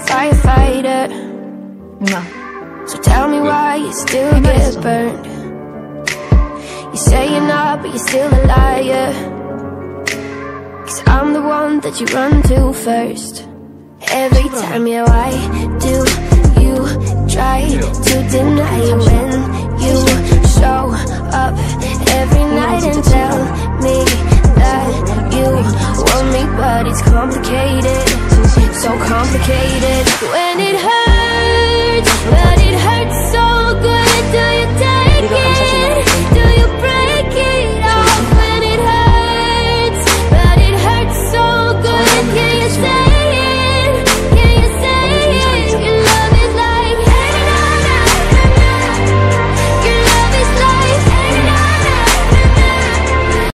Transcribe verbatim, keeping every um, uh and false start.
firefighter. No. So tell me why you still get burned. You say you're not, but you're still a liar. Cause I'm the one that you run to first. Every time, yeah, why do you try to deny it when you show up every night and tell me